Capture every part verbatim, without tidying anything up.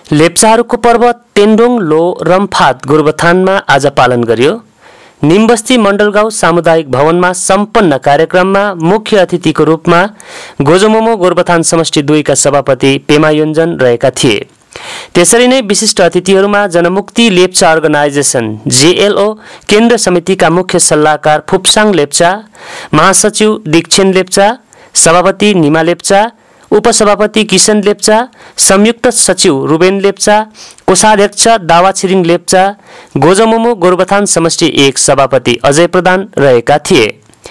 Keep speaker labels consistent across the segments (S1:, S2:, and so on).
S1: लेप्चाहरूको पर्व तेन्डोङ लो रम्फात गोरुबथानमा आज पालन गरियो। निमबस्ती मण्डलगाउँ सामुदायिक भवनमा सम्पन्न कार्यक्रममा मुख्य अतिथिको रूपमा गोजोमोमो गोरुबथान समष्टि दुई का सभापति पेमा योन्जन रहेका थिए। त्यसरी नै विशिष्ट अतिथिहरूमा जनमुक्ति लेप्चा अर्गनाइजेसन जेएलओ केन्द्र समितिका मुख्य सल्लाहकार फुप्साङ लेप्चा, महासचिव दीक्षेन लेप्चा, सभापति निमा लेप्चा, उपसभापति किशन लेप्चा, संयुक्त सचिव रुबेन लेप्चा, कोषाध्यक्ष दावा छिरिङ लेप्चा, गोजोमोमो गोरुबथान समष्टि एक सभापति अजय प्रधान रहेका थिए।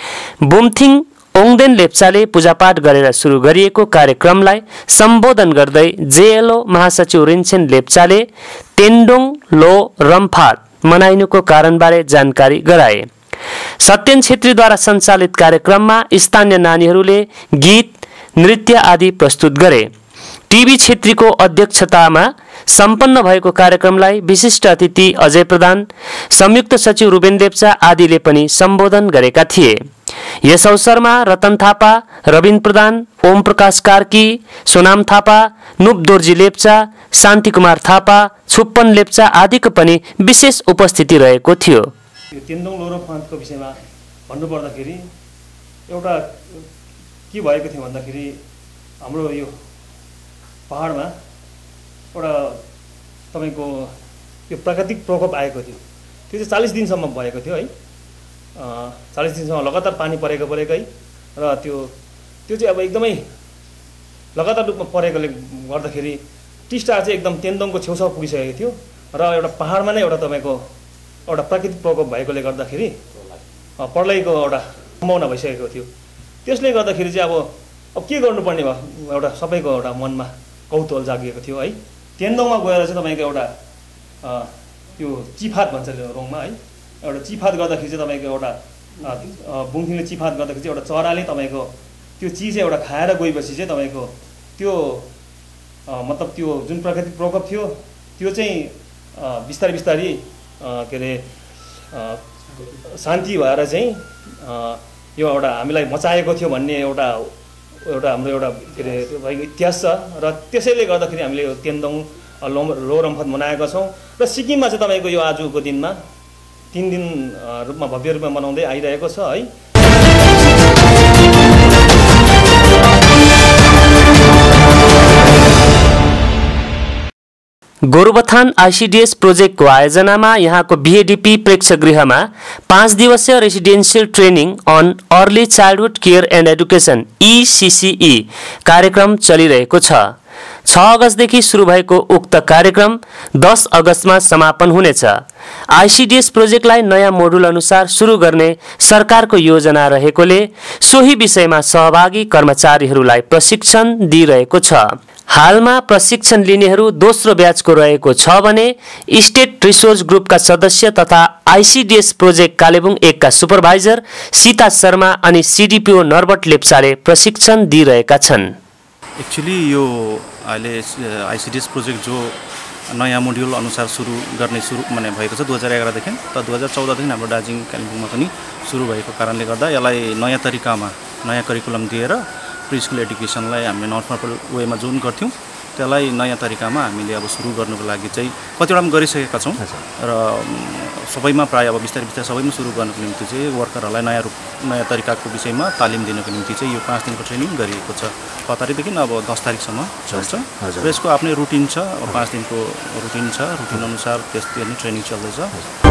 S1: बुमथिङ ओङदेन लेप्चाले पूजापाठ गरेर सुरु गरिएको कार्यक्रमलाई सम्बोधन गर्दै जेएलओ महासचिव रिन्छेन लेप्चाले तेन्डोङ लो रम्फात मनाइनुको कारणबारे जानकारी गराए। सत्यन छेत्रीद्वारा सञ्चालित कार्यक्रममा स्थानीय नानीहरूले गीत नृत्य आदि प्रस्तुत गरे। टिभी छेत्रीको अध्यक्षतामा सम्पन्न भएको कार्यक्रमलाई विशिष्ट अतिथि अजय प्रधान, संयुक्त सचिव रुबेन लेप्चा आदिले पनि सम्बोधन गरेका थिए। यस अवसरमा रतन थापा, रविन प्रधान, ओम प्रकाश कार्की, सोनाम थापा, नुप दोर्जी लेप्चा, शान्ति कुमार थापा, छुप्पन लेप्चा आदिको पनि विशेष उपस्थिति रहेको थियो।
S2: तेन्डोङ लो रम्फातको विषयमा भन्नुपर्दाखेरि एउटा के भएको थियो भन्दाखेरि हाम्रो यो पहाडमा एउटा तपाईको यो प्राकृतिक प्रकोप आएको थियो। त्यो चाहिँ चालीस दिनसम्म भएको थियो है। चालीस दिनसम्म लगातार पानी परेको परेकै र त्यो त्यो चाहिँ अब एकदमै लगातार रूपमा परेकोले गर्दाखेरि टिस्टा चाहिँ एकदम तेन्डोङको छेउछाउ पुगिसकेको थियो र एउटा पहाडमा नै एउटा तपाईको एउटा प्राकृतिक प्रकोप भएकोले गर्दाखेरि प्रलयको एउटा सम्भावना भइसकेको थियो। त्यसले गर्दाखेरि चाहिँ अब अब के गर्नुपर्ने भयो एउटा सबैको एउटा मनमा कौतूहल जागिएको थियो है। तेन्डोङमा गएर चाहिँ तपाईँको एउटा त्यो चिफात भन्छ रोङमा है, एउटा चिफात गर्दाखेरि चाहिँ तपाईँको एउटा बुङथिङले चिफात गर्दाखेरि चाहिँ एउटा चराले तपाईँको त्यो चिज चाहिँ एउटा खाएर गएपछि चाहिँ तपाईँको त्यो मतलब त्यो जुन प्राकृतिक प्रकोप थियो त्यो चाहिँ बिस्तारै बिस्तारै के अरे शान्ति भएर चाहिँ यो एउटा हामीलाई बचाएको थियो भन्ने एउटा एउटा हाम्रो एउटा के अरे भएको इतिहास छ र त्यसैले गर्दाखेरि हामीले यो तेन्डोङ लो लो रम्फात मनाएका छौँ। र सिक्किममा चाहिँ तपाईँको यो आजको दिनमा तिन दिन रूपमा भव्य रूपमा मनाउँदै आइरहेको छ है।
S1: गोरुबथान आइसिडिएस प्रोजेक्टको आयोजनामा यहाँको बिएडिपी प्रेक्षगृहमा पाँच दिवसीय residential training on early childhood care and education ECCE कार्यक्रम चलिरहेको छ। छ अगस्तदेखि सुरु भएको उक्त कार्यक्रम दस अगस्तमा समापन हुनेछ। आइसिडिएस प्रोजेक्टलाई नयाँ मोडुल अनुसार सुरु गर्ने सरकारको योजना रहेकोले सोही विषयमा सहभागी कर्मचारीहरूलाई प्रशिक्षण दिइरहेको छ। हालमा प्रशिक्षण लिनेहरू दोस्रो ब्याचको रहेको छ भने स्टेट रिसोर्स ग्रुपका सदस्य तथा आइसिडिएस प्रोजेक्ट कालेबुङ एक का सुपरभाइजर सीता शर्मा अनि सिडिपिओ नर्बट लेप्चाले प्रशिक्षण दिइरहेका छन्।
S3: एक्चुअली यो अहिले आइसिडिएस प्रोजेक्ट जो नयाँ मोड्युल अनुसार सुरु गर्ने सुरु माने भएको छ दुई हजार एघारदेखि त दुई हजार चौधदेखि हाम्रो दार्जिलिङ कालिम्पोङमा पनि सुरु भएको कारणले गर्दा यसलाई नयाँ तरिकामा नयाँ करिकुलम दिएर प्री स्कुल एडुकेसनलाई हामीले नर्मल वेमा जुन गर्थ्यौँ त्यसलाई नयाँ तरिकामा हामीले अब सुरु गर्नुको लागि चाहिँ कतिवटा पनि गरिसकेका छौँ र सबैमा प्रायः अब बिस्तारै बिस्तारै सबैमा सुरु गर्नको निम्ति चाहिँ वर्करहरूलाई नयाँ रूप नयाँ तरिकाको विषयमा तालिम दिनको निम्ति चाहिँ यो पाँच दिनको ट्रेनिङ गरिएको छ। छ तारिकदेखि अब दस तारिकसम्म चल्छ र यसको आफ्नै रुटिन छ। पाँच दिनको रुटिन छ, रुटिन अनुसार त्यस्तै नै ट्रेनिङ चल्दैछ।